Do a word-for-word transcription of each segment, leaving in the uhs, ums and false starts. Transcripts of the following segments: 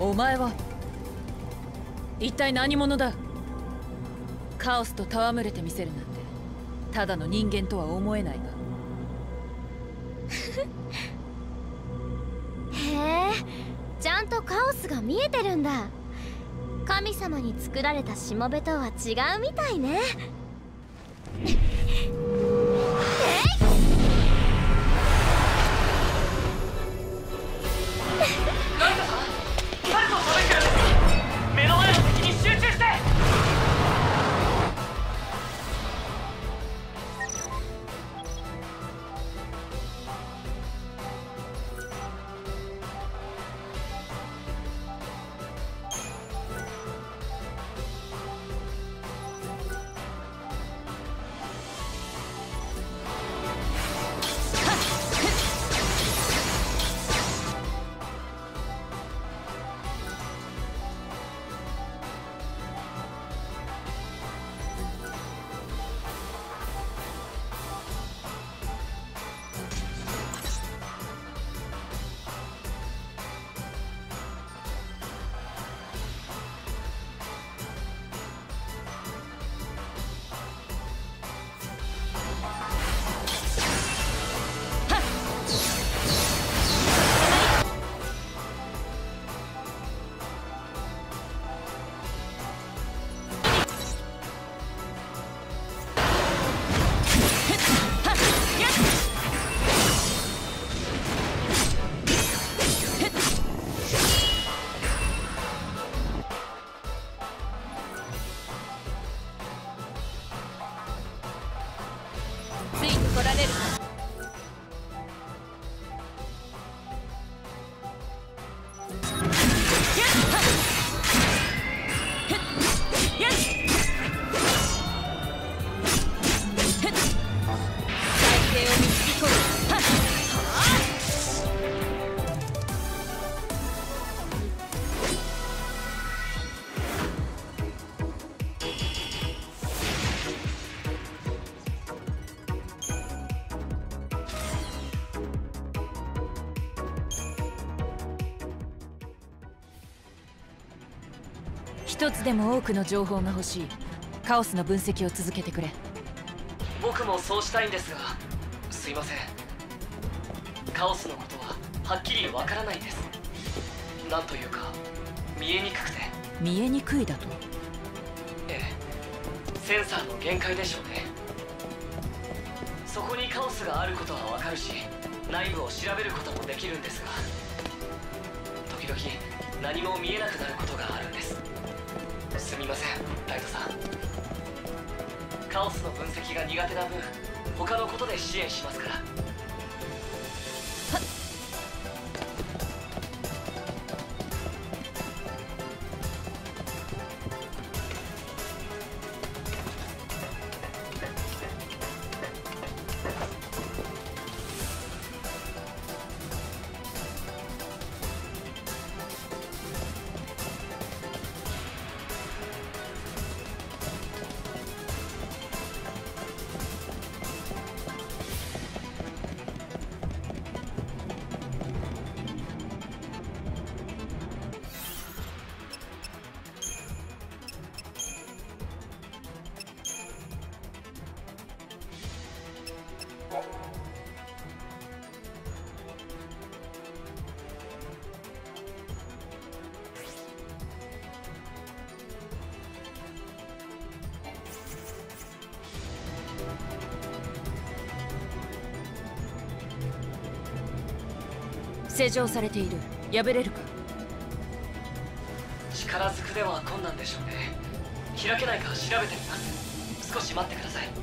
お前は一体何者だ。カオスと戯れてみせるなんてただの人間とは思えないが。 へえ、ちゃんとカオスが見えてるんだ。神様に作られたしもべとは違うみたいね。 目の前の敵に集中して。 ついてこられるか。一つでも多くの情報が欲しい。カオスの分析を続けてくれ。 僕もそうしたいんですが、すいません。カオスのことははっきりわからないんです。なんというか見えにくくて。 見えにくいだと？ ええ、センサーの限界でしょうね。そこにカオスがあることはわかるし、内部を調べることもできるんですが、時々何も見えなくなることがあるんです。すみません、ライトさん。カオスの分析が苦手な分、他のことで支援しますから。 施錠されている。破れるか？ 力ずくでは困難でしょうね。開けないか調べてみます。少し待ってください。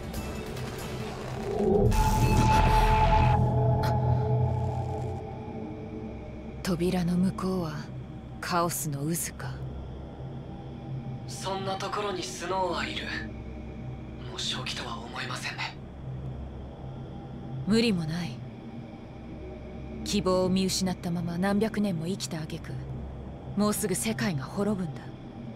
扉の向こうはカオスの渦か。 そんなところにスノーはいる。もう正気とは思えませんね。 無理もない。希望を見失ったまま何百年も生きた挙句、もうすぐ世界が滅ぶんだ。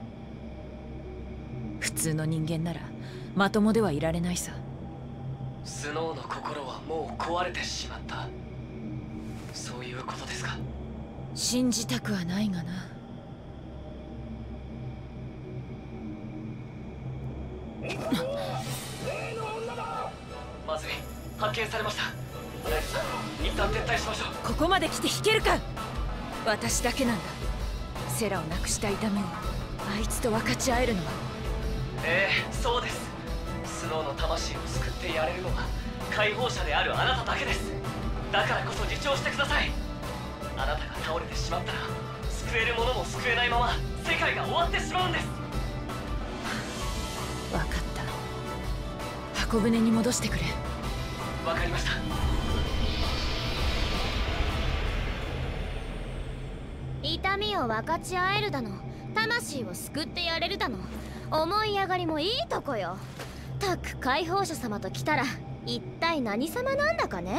普通の人間ならまともではいられないさ。 スノーの心はもう壊れてしまった。そういうことですか？ 信じたくはないがな。 まずい、発見されました。ナイフさん、一旦撤退しましょう。 ここまで来て引けるか。私だけなんだ。セラをなくした痛みをあいつと分かち合えるのは。 ええ、そうです。スノーの魂を救ってやれるのは解放者であるあなただけです。だからこそ自重してください。あなたが倒れてしまったら救えるものも救えないまま世界が終わってしまうんです。 分かった。箱舟に戻してくれ。 わかりました。 痛みを分かち合えるだの、魂を救ってやれるだの、思い上がりもいいとこよ。たく解放者様と来たら一体何様なんだかね。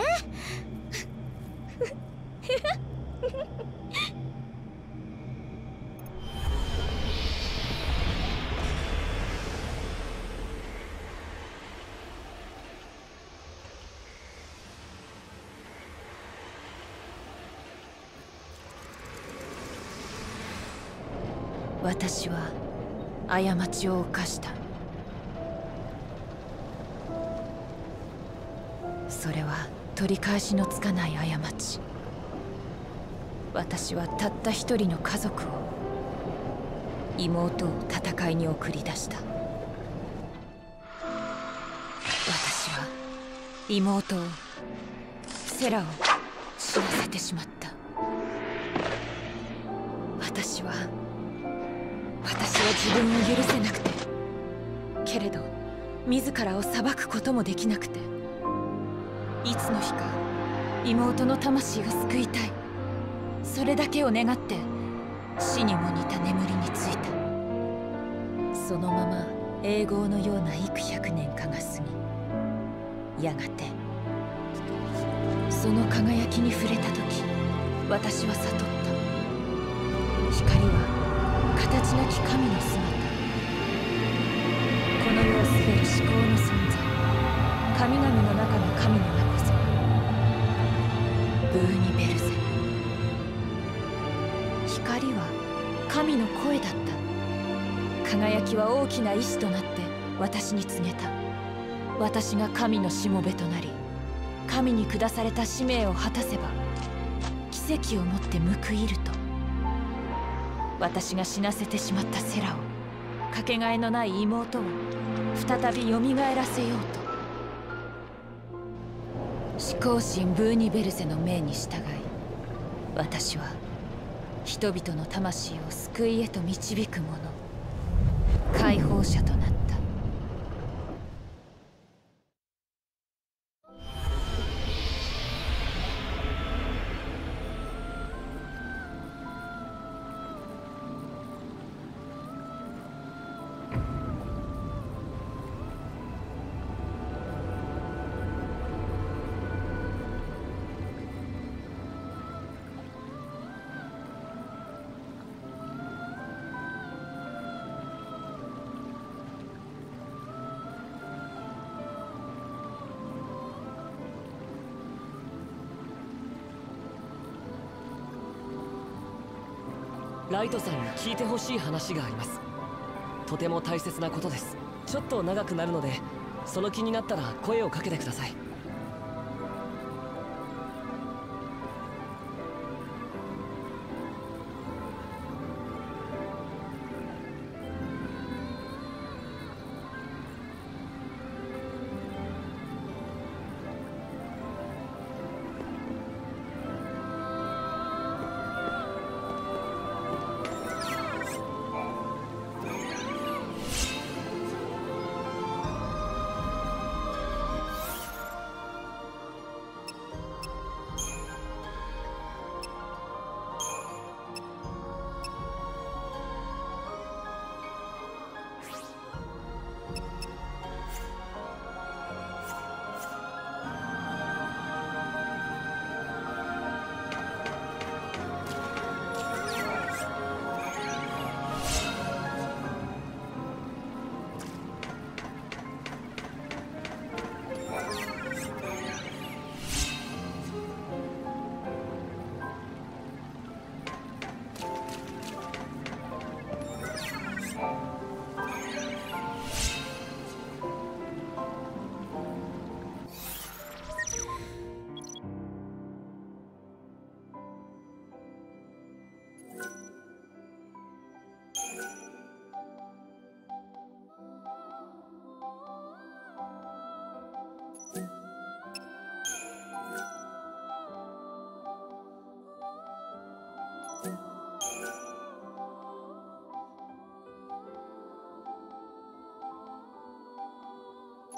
私は過ちを犯した。それは取り返しのつかない過ち。私はたった一人の家族を、妹を戦いに送り出した。私は妹を、セラを死なせてしまった。私は私は自分を許せなくて、けれど自らを裁くこともできなくて、いつの日か妹の魂を救いたい、それだけを願って死にも似た眠りについた。そのまま永劫のような幾百年かが過ぎ、やがてその輝きに触れた時、私は悟った。光は形なき神の姿。この世を滑る思考の存在、神々の中の神の名こそブーニベルゼ。光は神の声だった。輝きは大きな意志となって私に告げた。私が神のしもべとなり、神に下された使命を果たせば奇跡をもって報いると。私が死なせてしまったセラを、かけがえのない妹を再びよみがえらせようと。思考神ブーニベルゼの命に従い、私は人々の魂を救いへと導く者、解放者となった。 ライトさんに聞いてほしい話があります。とても大切なことです。ちょっと長くなるので、その気になったら声をかけてください。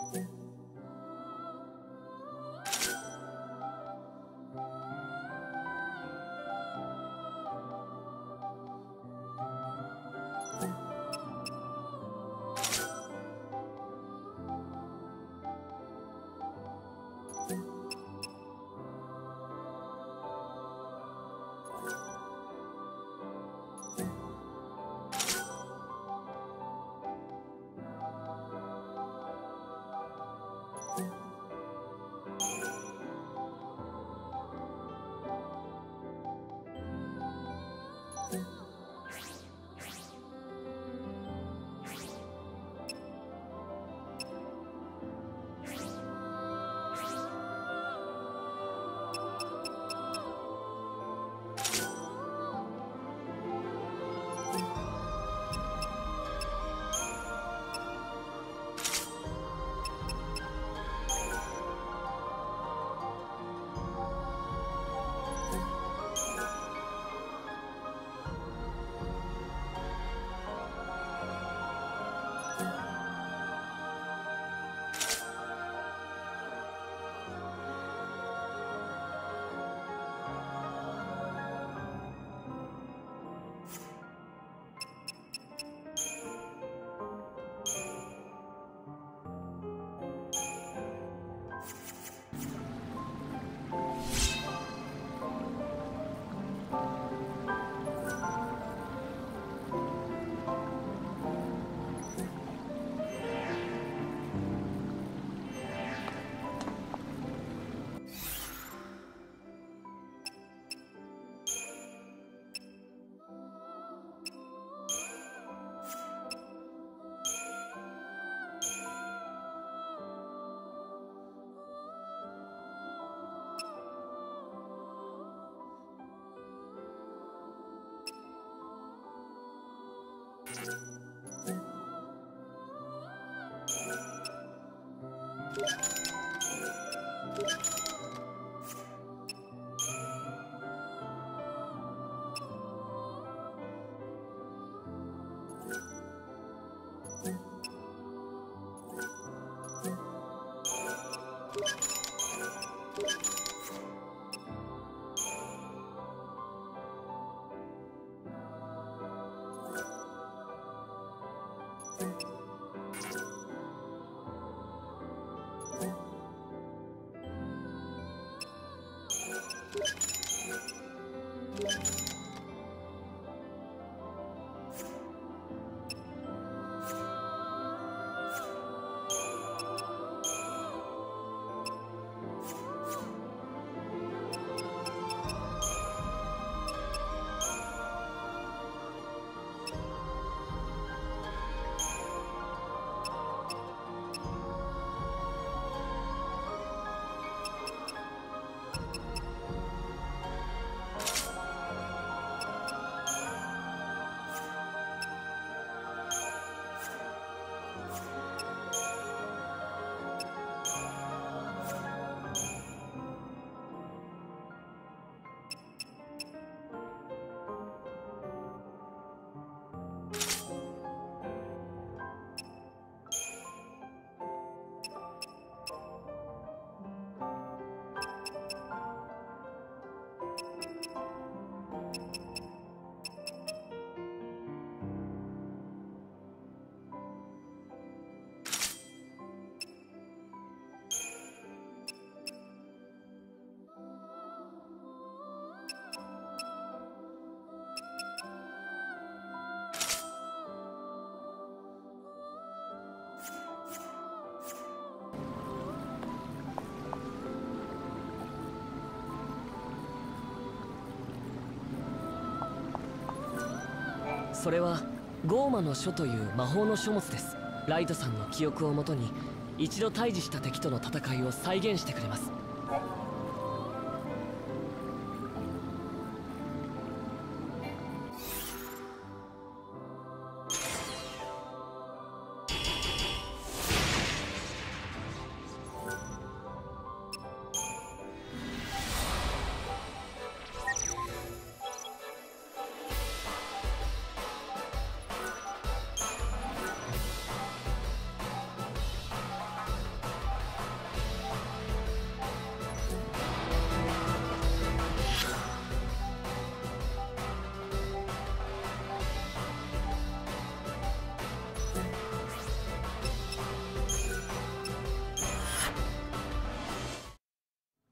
それはゴーマの書という魔法の書物です。ライトさんの記憶をもとに一度対峙した敵との戦いを再現してくれます。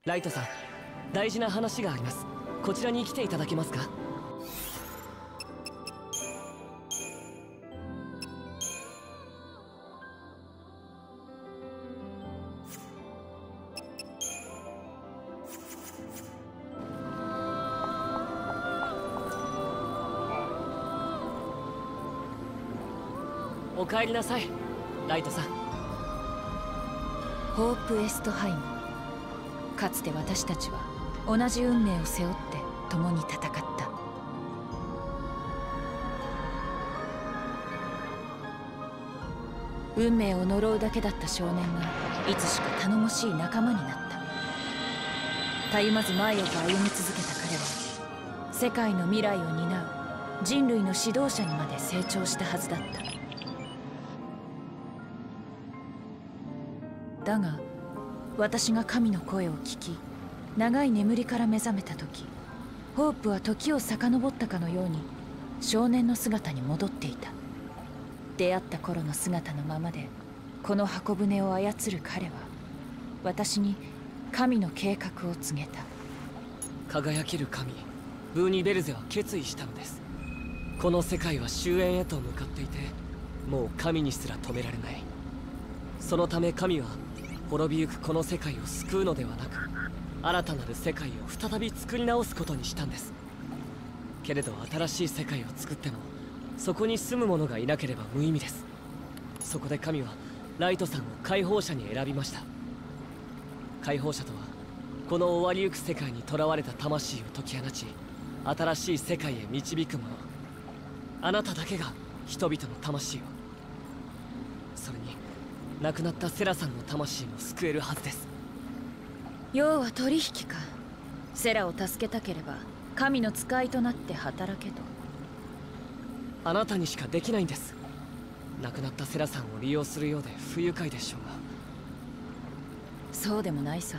ライトさん、大事な話があります。こちらに来ていただけますか？お帰りなさい、ライトさん。 ホープ・エストハイム。かつて私たちは同じ運命を背負って共に戦った。運命を呪うだけだった少年がいつしか頼もしい仲間になった。たゆまず前へと歩み続けた彼は世界の未来を担う人類の指導者にまで成長したはずだった。だが私が神の声を聞き、長い眠りから目覚めた時、ホープは時を遡ったかのように少年の姿に戻っていた。出会った頃の姿のままでこの箱舟を操る彼は私に神の計画を告げた。 輝ける神ブーニ・ベルゼは決意したのです。この世界は終焉へと向かっていて、もう神にすら止められない。そのため神は滅びゆくこの世界を救うのではなく、新たなる世界を再び作り直すことにしたんです。けれど新しい世界を作ってもそこに住む者がいなければ無意味です。そこで神はライトさんを解放者に選びました。解放者とはこの終わりゆく世界に囚われた魂を解き放ち、新しい世界へ導く者。あなただけが人々の魂を、それに亡くなったセラさんの魂も救えるはずです。 要は取引か。セラを助けたければ神の使いとなって働けと。 あなたにしかできないんです。亡くなったセラさんを利用するようで不愉快でしょうが。 そうでもないさ。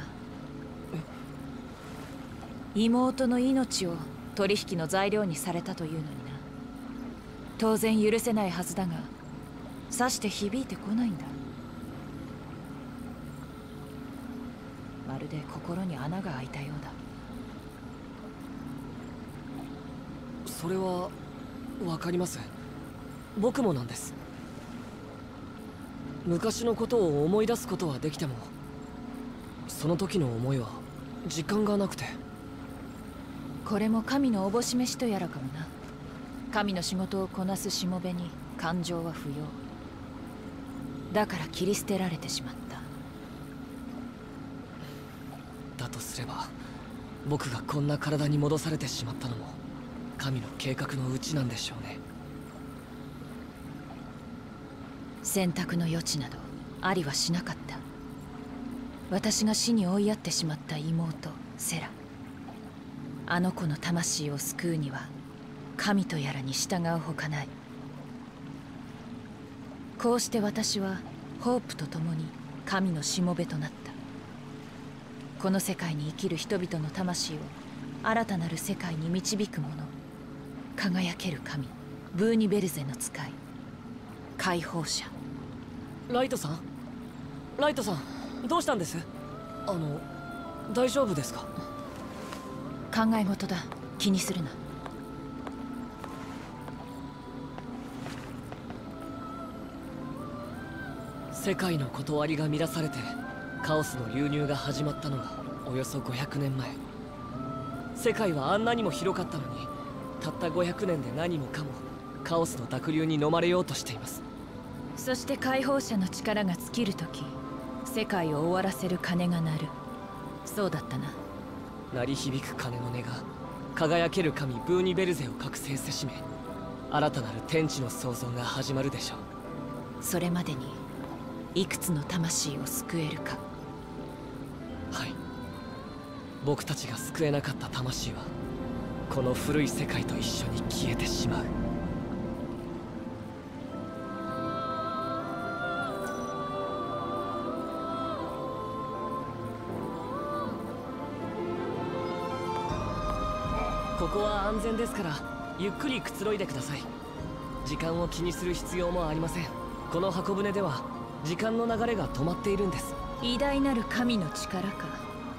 妹の命を取引の材料にされたというのにな。当然許せないはずだが、さして響いてこないんだ。まるで心に穴が開いたようだ。 それはわかります。僕もなんです。昔のことを思い出すことはできても、その時の思いは時間がなくて。 これも神のおぼし飯とやらかもな。神の仕事をこなすしもべに感情は不要だから切り捨てられてしまった。 だとすれば僕がこんな体に戻されてしまったのも神の計画のうちなんでしょうね。 選択の余地などありはしなかった。私が死に追いやってしまった妹セラ、あの子の魂を救うには神とやらに従うほかない。こうして私はホープと共に神のしもべとなった。この世界に生きる人々の魂を新たなる世界に導く者、輝ける神ブーニ・ベルゼの使い、解放者。 ライトさんライトさんどうしたんです？あの大丈夫ですか？ 考え事だ、気にするな。 世界の断りが乱されてカオスの流入が始まったのがおよそごひゃくねんまえ。世界はあんなにも広かったのに、たったごひゃくねんで何もかもカオスの濁流に飲まれようとしています。 そして解放者の力が尽きるとき、世界を終わらせる鐘が鳴る。そうだったな。 鳴り響く鐘の音が輝ける神ブーニ・ベルゼを覚醒せしめ、新たなる天地の創造が始まるでしょう。 それまでにいくつの魂を救えるか。 はい、僕たちが救えなかった魂はこの古い世界と一緒に消えてしまう。ここは安全ですからゆっくりくつろいでください。時間を気にする必要もありません。この箱舟では時間の流れが止まっているんです。 偉大なる神の力か。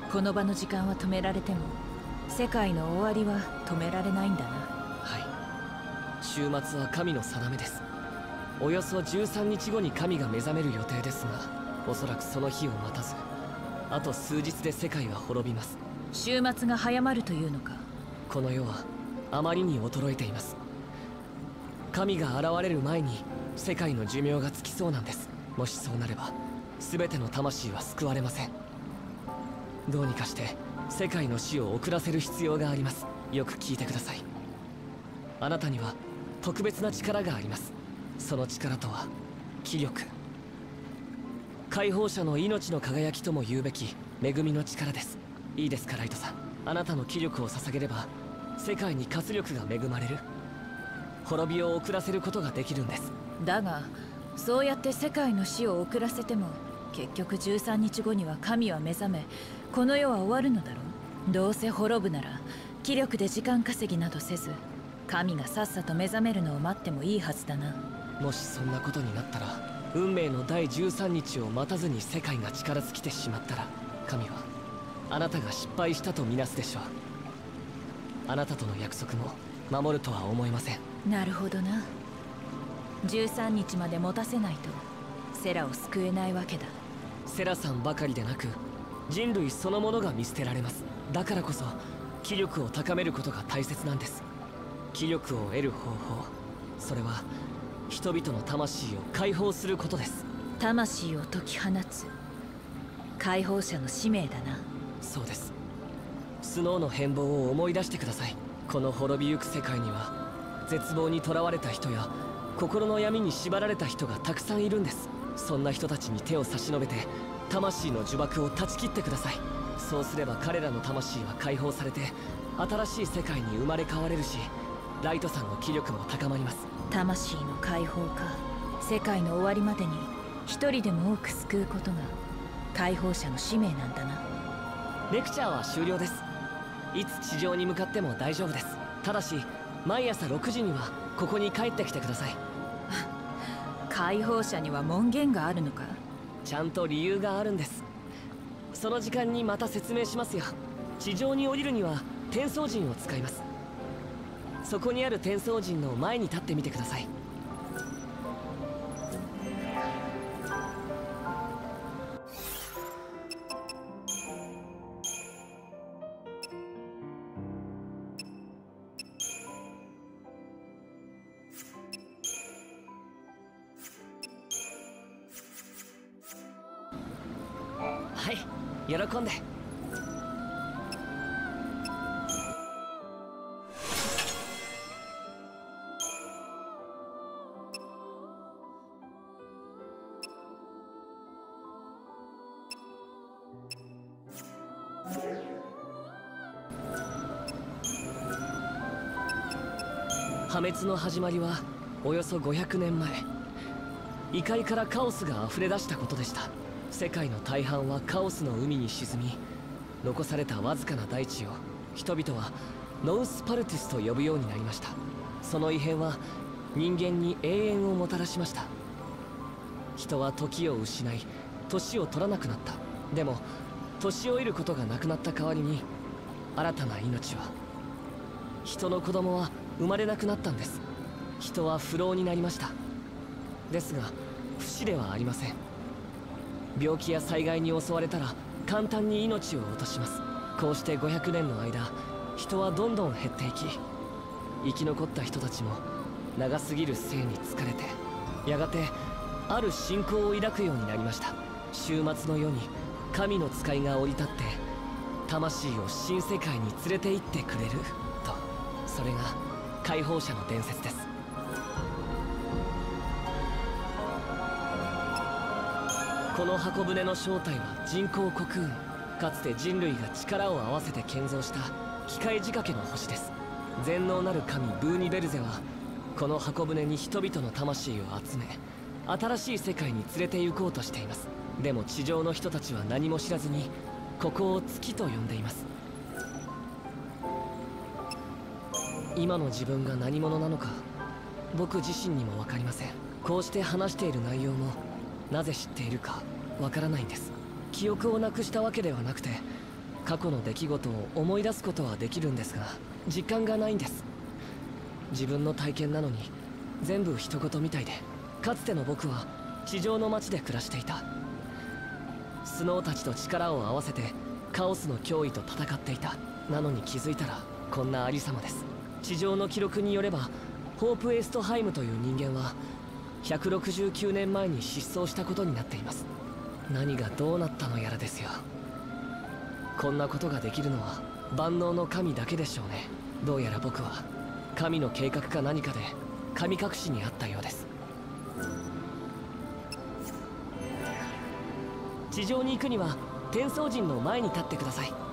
この場の時間は止められても世界の終わりは止められないんだな。 はい、週末は神の定めです。およそじゅうさんにちごに神が目覚める予定ですが、おそらくその日を待たずあと数日で世界は滅びます。 週末が早まるというのか。 この世はあまりに衰えています。神が現れる前に世界の寿命が尽きそうなんです。もしそうなれば全ての魂は救われません。どうにかして世界の死を遅らせる必要があります。よく聞いてください。あなたには特別な力があります。その力とは気力。解放者の命の輝きとも言うべき恵みの力です。いいですかライトさん、あなたの気力を捧げれば世界に活力が恵まれる。滅びを遅らせることができるんです。 だがそうやって世界の死を遅らせても結局じゅうさんにちごには神は目覚め、この世は終わるのだろう。どうせ滅ぶなら気力で時間稼ぎなどせず神がさっさと目覚めるのを待ってもいいはずだな。 もしそんなことになったら、運命の第じゅうさんにちを待たずに世界が力尽きてしまったら、神はあなたが失敗したとみなすでしょう。あなたとの約束も守るとは思いません。 なるほどな。じゅうさんにちまで持たせないとセラを救えないわけだ。 セラさんばかりでなく人類そのものが見捨てられます。だからこそ気力を高めることが大切なんです。気力を得る方法、それは人々の魂を解放することです。 魂を解き放つ解放者の使命だな。 そうです。スノーの変貌を思い出してください。この滅びゆく世界には絶望にとらわれた人や心の闇に縛られた人がたくさんいるんです。そんな人たちに手を差し伸べて魂の呪縛を断ち切ってください。そうすれば彼らの魂は解放されて新しい世界に生まれ変われるし、ライトさんの気力も高まります。 魂の解放か。世界の終わりまでに一人でも多く救うことが解放者の使命なんだな。 レクチャーは終了です。いつ地上に向かっても大丈夫です。ただし毎朝ろくじにはここに帰ってきてください。 解放者には門限があるのか。 ちゃんと理由があるんです。その時間にまた説明しますよ。地上に降りるには転送陣を使います。そこにある転送陣の前に立ってみてください。はい、喜んで。破滅の始まりはおよそごひゃくねんまえ、異界からカオスが溢れ出したことでした。世界の大半はカオスの海に沈み、残されたわずかな大地を人々はノウスパルティスと呼ぶようになりました。その異変は人間に永遠をもたらしました。人は時を失い年を取らなくなった。でも年老いることがなくなった代わりに新たな命は、人の子供は生まれなくなったんです。人は不老になりました。ですが不死ではありません。病気や災害に襲われたら簡単に命を落とします。こうしてごひゃくねんの間、人はどんどん減っていき、生き残った人たちも長すぎる生に疲れて、やがてある信仰を抱くようになりました。終末の世に神の使いが降り立って魂を新世界に連れて行ってくれると。それが解放者の伝説です。この箱舟の正体は人工国運。かつて人類が力を合わせて建造した機械仕掛けの星です。全能なる神ブーニベルゼはこの箱舟に人々の魂を集め、新しい世界に連れて行こうとしています。でも地上の人たちは何も知らずにここを月と呼んでいます。今の自分が何者なのか僕自身にも分かりません。こうして話している内容もなぜ知っているかわからないんです。記憶をなくしたわけではなくて、 過去の出来事を思い出すことはできるんですが、実感がないんです。自分の体験なのに全部人事みたいで、かつての僕は地上の町で暮らしていた。スノーたちと力を合わせてカオスの脅威と戦っていた。なのに気づいたらこんなありさまです。地上の記録によれば、ホープ・エストハイムという人間はひゃくろくじゅうきゅうねんまえに失踪したことになっています。何がどうなったのやらですよ。こんなことができるのは万能の神だけでしょうね。どうやら僕は神の計画か何かで神隠しにあったようです。地上に行くには天窓陣の前に立ってください。